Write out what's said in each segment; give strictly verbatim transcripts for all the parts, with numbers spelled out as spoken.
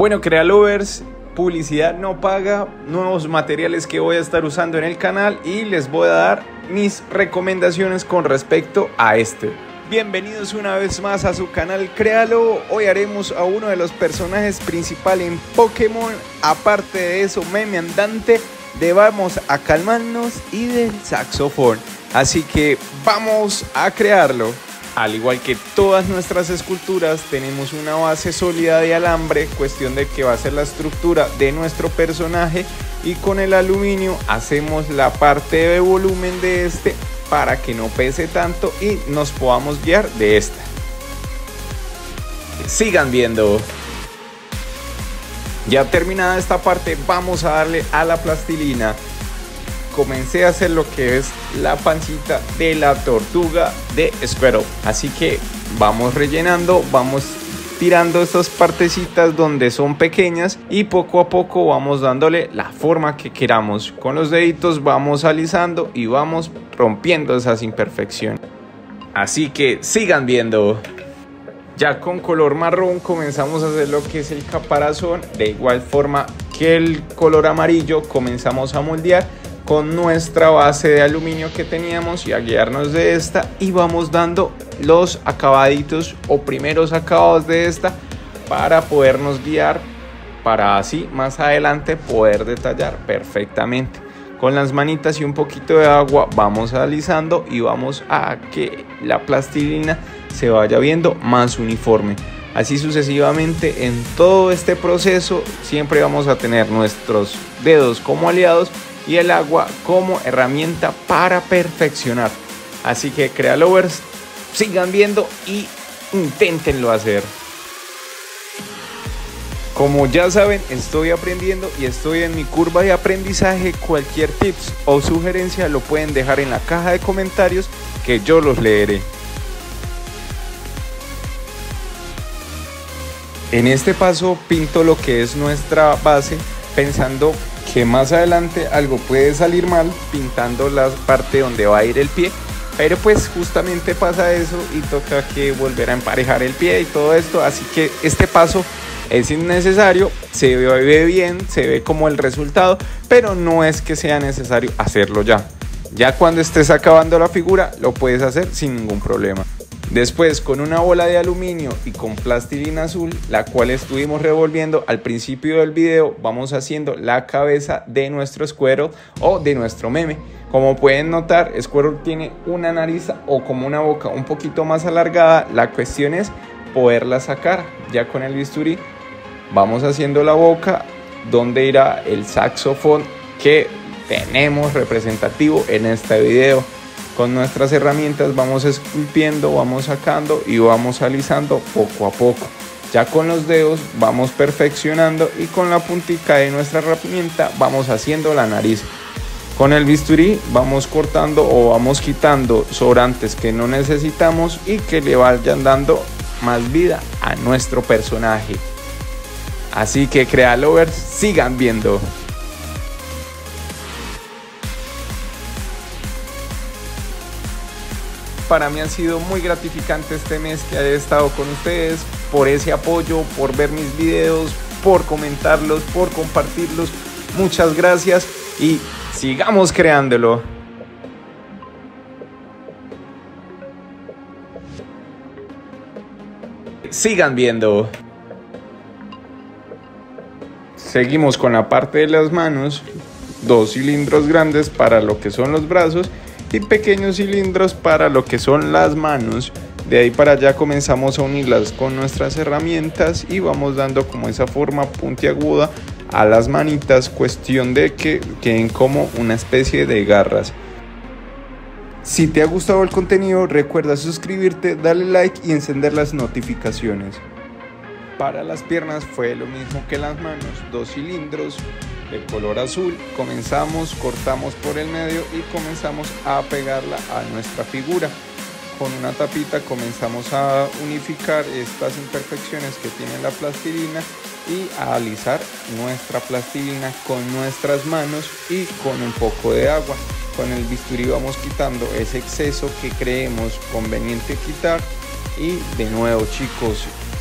Bueno, Crealovers, publicidad no paga, nuevos materiales que voy a estar usando en el canal y les voy a dar mis recomendaciones con respecto a este. Bienvenidos una vez más a su canal Créalo. Hoy haremos a uno de los personajes principales en Pokémon. Aparte de eso, meme andante de Vamos a Calmarnos y del saxofón. Así que vamos a crearlo. Al igual que todas nuestras esculturas, tenemos una base sólida de alambre, cuestión de que va a ser la estructura de nuestro personaje, y con el aluminio hacemos la parte de volumen de este para que no pese tanto y nos podamos guiar de esta. Sigan viendo. Ya terminada esta parte, vamos a darle a la plastilina. Comencé a hacer lo que es la pancita de la tortuga de Squirtle. Así que vamos rellenando, vamos tirando estas partecitas donde son pequeñas y poco a poco vamos dándole la forma que queramos. Con los deditos vamos alisando y vamos rompiendo esas imperfecciones. Así que sigan viendo. Ya con color marrón comenzamos a hacer lo que es el caparazón. De igual forma que el color amarillo comenzamos a moldear con nuestra base de aluminio que teníamos y a guiarnos de esta, y vamos dando los acabaditos o primeros acabados de esta para podernos guiar, para así más adelante poder detallar perfectamente. Con las manitas y un poquito de agua vamos alisando y vamos a que la plastilina se vaya viendo más uniforme. Así sucesivamente en todo este proceso siempre vamos a tener nuestros dedos como aliados y el agua como herramienta para perfeccionar. Así que Crealovers, sigan viendo y inténtenlo hacer. Como ya saben, estoy aprendiendo y estoy en mi curva de aprendizaje. Cualquier tips o sugerencia lo pueden dejar en la caja de comentarios que yo los leeré. En este paso pinto lo que es nuestra base, pensando que más adelante algo puede salir mal pintando la parte donde va a ir el pie, pero pues justamente pasa eso y toca que volver a emparejar el pie y todo esto, así que este paso es innecesario. Se ve bien, se ve como el resultado, pero no es que sea necesario hacerlo ya. Ya cuando estés acabando la figura lo puedes hacer sin ningún problema. Después, con una bola de aluminio y con plastilina azul, la cual estuvimos revolviendo al principio del video, vamos haciendo la cabeza de nuestro Squirtle o de nuestro meme. Como pueden notar, Squirtle tiene una nariz o como una boca un poquito más alargada. La cuestión es poderla sacar. Ya con el bisturí vamos haciendo la boca donde irá el saxofón que tenemos representativo en este video. Con nuestras herramientas vamos esculpiendo, vamos sacando y vamos alisando poco a poco. Ya con los dedos vamos perfeccionando y con la puntica de nuestra herramienta vamos haciendo la nariz. Con el bisturí vamos cortando o vamos quitando sobrantes que no necesitamos y que le vayan dando más vida a nuestro personaje. Así que Crealovers, sigan viendo. Para mí ha sido muy gratificante este mes que haya estado con ustedes, por ese apoyo, por ver mis videos, por comentarlos, por compartirlos. Muchas gracias y sigamos creándolo. Sigan viendo. Seguimos con la parte de las manos, dos cilindros grandes para lo que son los brazos y pequeños cilindros para lo que son las manos. De ahí para allá comenzamos a unirlas con nuestras herramientas y vamos dando como esa forma puntiaguda a las manitas, cuestión de que queden como una especie de garras. Si te ha gustado el contenido, recuerda suscribirte, darle like y encender las notificaciones. Para las piernas fue lo mismo que las manos, dos cilindros de color azul. Comenzamos, cortamos por el medio y comenzamos a pegarla a nuestra figura. Con una tapita comenzamos a unificar estas imperfecciones que tiene la plastilina y a alisar nuestra plastilina con nuestras manos y con un poco de agua. Con el bisturí vamos quitando ese exceso que creemos conveniente quitar. Y de nuevo, chicos,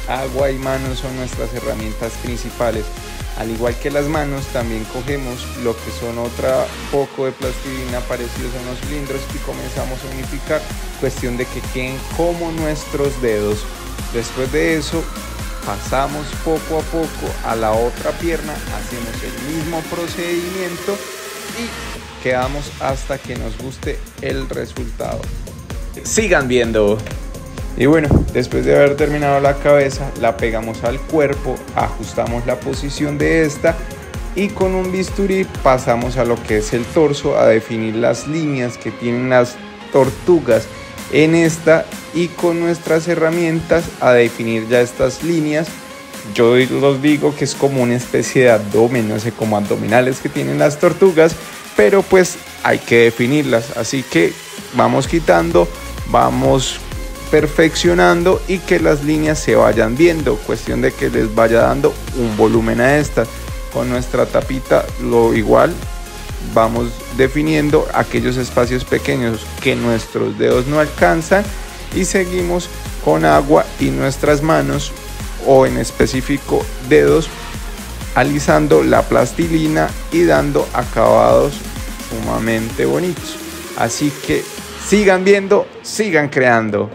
agua y manos son nuestras herramientas principales. Al igual que las manos, también cogemos lo que son otra poco de plastilina parecidos a unos cilindros y comenzamos a unificar, cuestión de que queden como nuestros dedos. Después de eso pasamos poco a poco a la otra pierna, hacemos el mismo procedimiento y quedamos hasta que nos guste el resultado. Sigan viendo. Y bueno, después de haber terminado la cabeza, la pegamos al cuerpo, ajustamos la posición de esta y con un bisturí pasamos a lo que es el torso, a definir las líneas que tienen las tortugas en esta y con nuestras herramientas a definir ya estas líneas. Yo los digo que es como una especie de abdomen, no sé, como abdominales que tienen las tortugas, pero pues hay que definirlas, así que vamos quitando, vamos perfeccionando y que las líneas se vayan viendo, cuestión de que les vaya dando un volumen a estas. Con nuestra tapita lo igual, vamos definiendo aquellos espacios pequeños que nuestros dedos no alcanzan y seguimos con agua y nuestras manos, o en específico dedos, alisando la plastilina y dando acabados sumamente bonitos. Así que sigan viendo, sigan creando.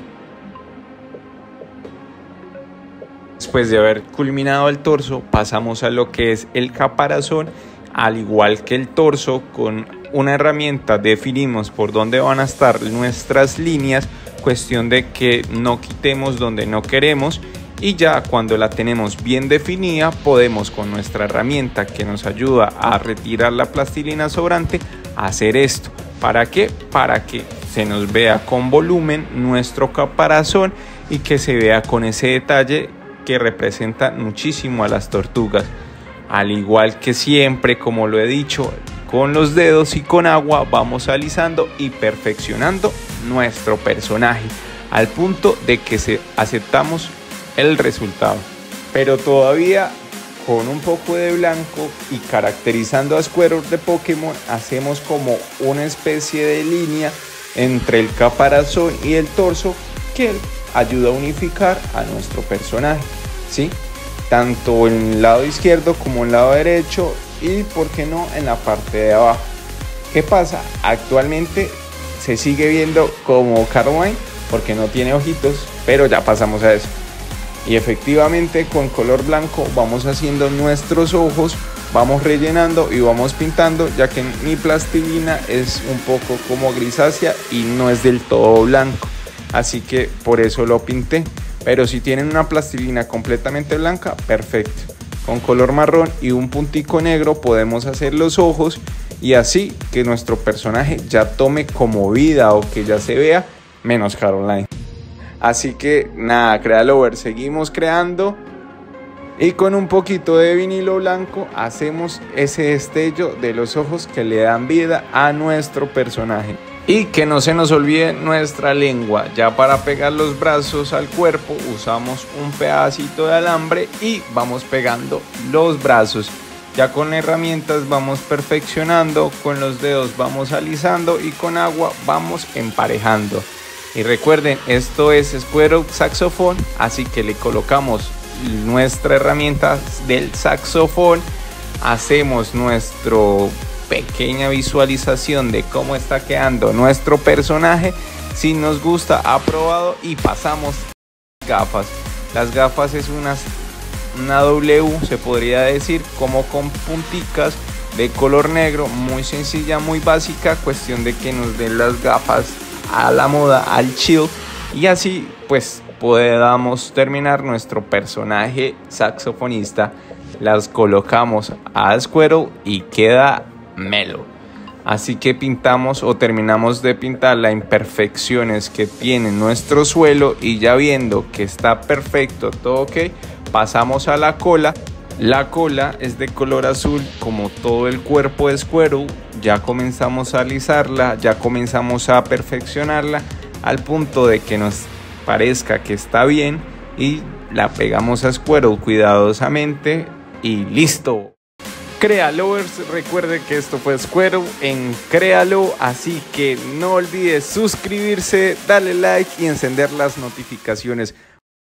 Después de haber culminado el torso, pasamos a lo que es el caparazón. Al igual que el torso, con una herramienta definimos por dónde van a estar nuestras líneas, cuestión de que no quitemos donde no queremos, y ya cuando la tenemos bien definida podemos con nuestra herramienta que nos ayuda a retirar la plastilina sobrante hacer esto. ¿Para qué? Para que se nos vea con volumen nuestro caparazón y que se vea con ese detalle que representa muchísimo a las tortugas. Al igual que siempre, como lo he dicho, con los dedos y con agua vamos alisando y perfeccionando nuestro personaje al punto de que se aceptamos el resultado. Pero todavía con un poco de blanco y caracterizando a Squirtle de Pokémon, hacemos como una especie de línea entre el caparazón y el torso que ayuda a unificar a nuestro personaje, ¿sí? Tanto en el lado izquierdo como en el lado derecho y por qué no en la parte de abajo. ¿Qué pasa? Actualmente se sigue viendo como Carmine porque no tiene ojitos, pero ya pasamos a eso. Y efectivamente con color blanco vamos haciendo nuestros ojos, vamos rellenando y vamos pintando, ya que mi plastilina es un poco como grisácea y no es del todo blanco, así que por eso lo pinté. Pero si tienen una plastilina completamente blanca, perfecto. Con color marrón y un puntico negro podemos hacer los ojos y así que nuestro personaje ya tome como vida o que ya se vea menos Caroline. Así que nada, CreaLover, seguimos creando y con un poquito de vinilo blanco hacemos ese destello de los ojos que le dan vida a nuestro personaje. Y que no se nos olvide nuestra lengua. Ya para pegar los brazos al cuerpo usamos un pedacito de alambre y vamos pegando los brazos. Ya con herramientas vamos perfeccionando, con los dedos vamos alisando y con agua vamos emparejando. Y recuerden, esto es Squirtle Saxofón, así que le colocamos nuestra herramienta del saxofón, hacemos nuestro pequeña visualización de cómo está quedando nuestro personaje. Si nos gusta, aprobado, y pasamos gafas. Las gafas es una, una W, se podría decir, como con punticas de color negro, muy sencilla, muy básica, cuestión de que nos den las gafas a la moda, al chill, y así pues podamos terminar nuestro personaje saxofonista. Las colocamos a Squirtle y queda melo. Así que pintamos o terminamos de pintar las imperfecciones que tiene nuestro suelo y ya viendo que está perfecto, todo ok, pasamos a la cola. La cola es de color azul como todo el cuerpo de Squirtle. Ya comenzamos a alisarla, ya comenzamos a perfeccionarla al punto de que nos parezca que está bien y la pegamos a Squirtle cuidadosamente y listo. CreaLovers, recuerden que esto fue Squirtle en Créalo, así que no olvides suscribirse, darle like y encender las notificaciones